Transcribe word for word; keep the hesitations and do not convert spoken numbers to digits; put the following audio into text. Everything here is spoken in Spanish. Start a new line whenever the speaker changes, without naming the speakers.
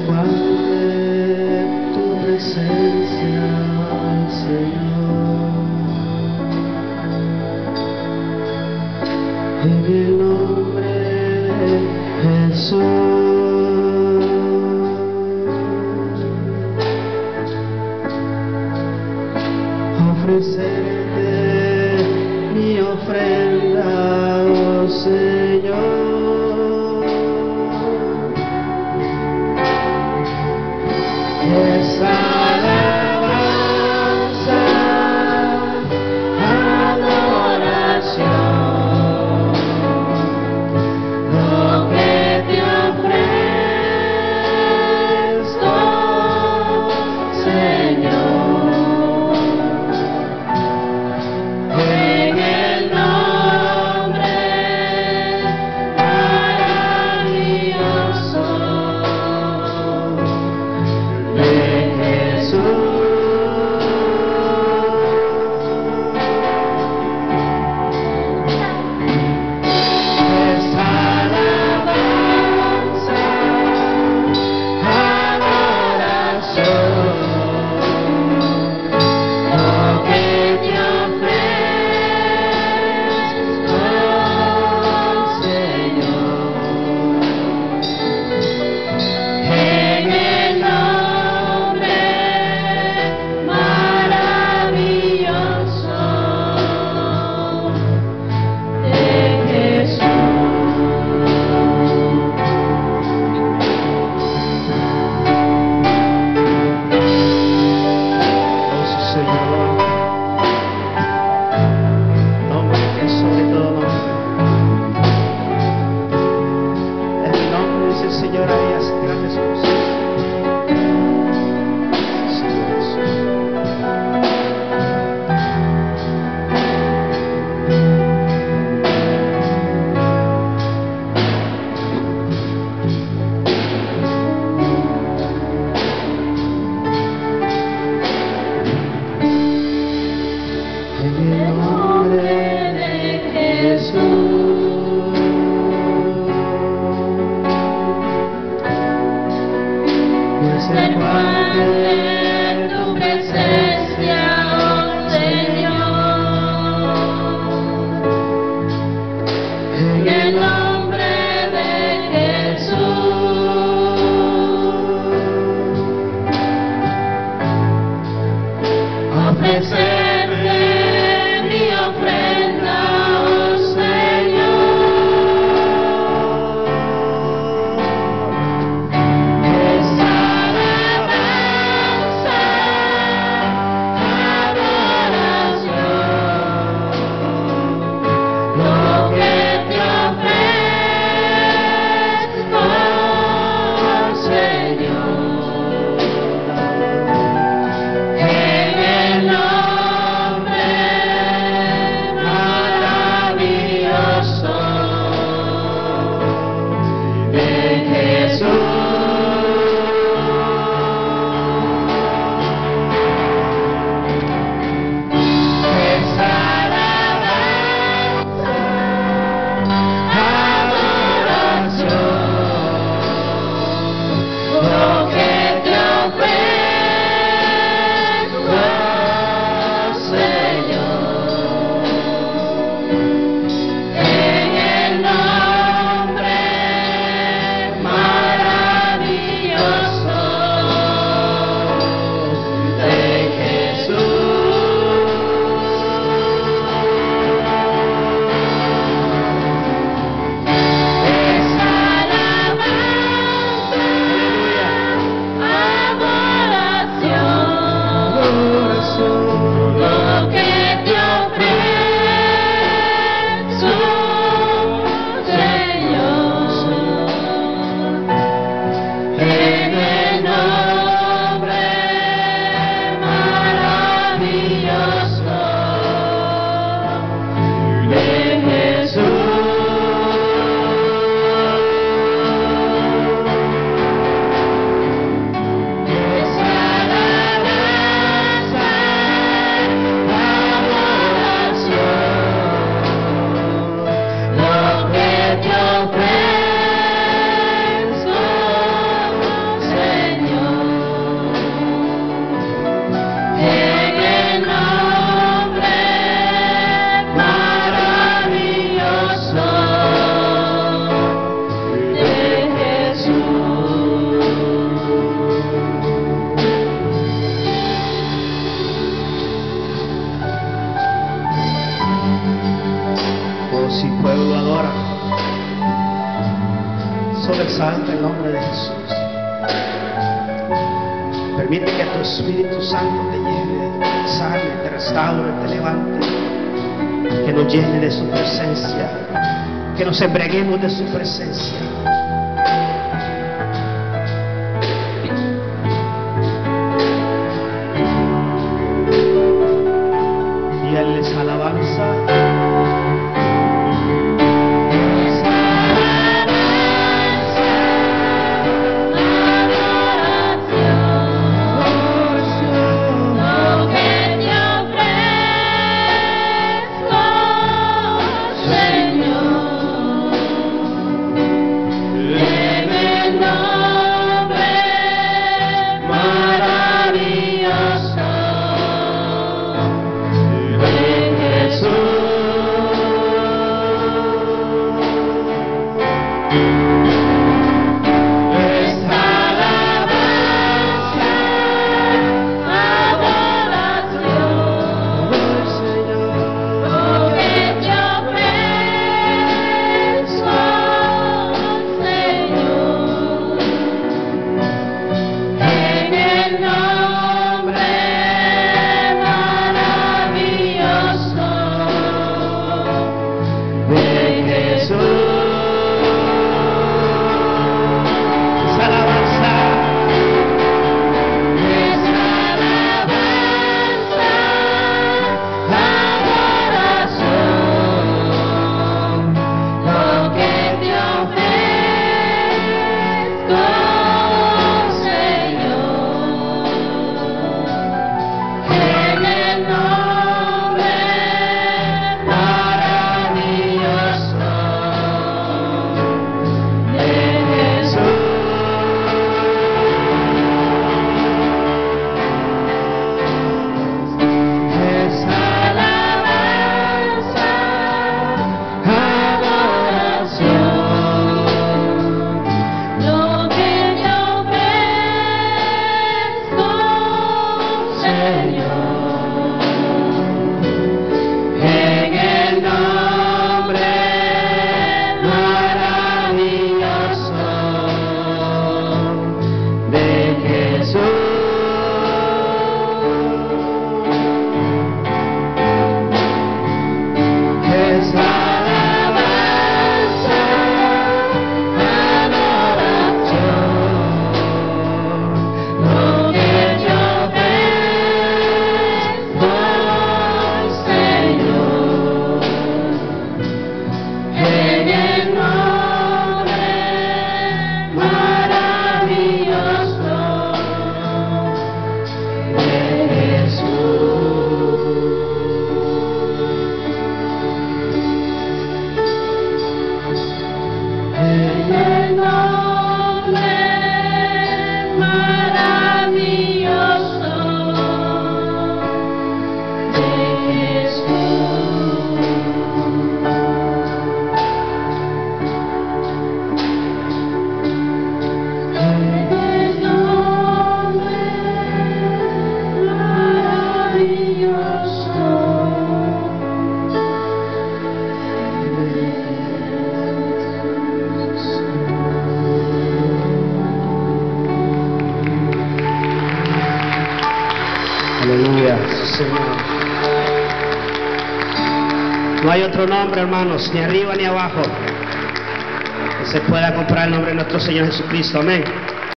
cual de tu presencia, Señor, en el nombre de Jesús, ofrecerte mi ofrenda, oh Señor. Esa alabanza, adoración, lo que te ofrezco, Señor, en el nombre maravilloso de Jesús. Esa alabanza, adoración, lo que te ofrezco, Señor, en el nombre maravilloso de Jesús. Oh Señor, nombre que es sobre todo nombre. En el nombre dice el Señor harías grandes cosas. Señor Jesús. En el nombre de Jesús, ser parte de tu presencia, oh Señor, en el nombre de Jesús, ofrecerte mi ofrenda, oh Señor, esa alabanza, Permite que tu Espíritu Santo te lleve, te sane, te restaure, te levante. Que nos llene de su presencia, que nos embriaguemos de su presencia. Y Él les alabanza. Aleluya, Señor. No hay otro nombre, hermanos, ni arriba ni abajo, que se pueda comparar el nombre de nuestro Señor Jesucristo. Amén.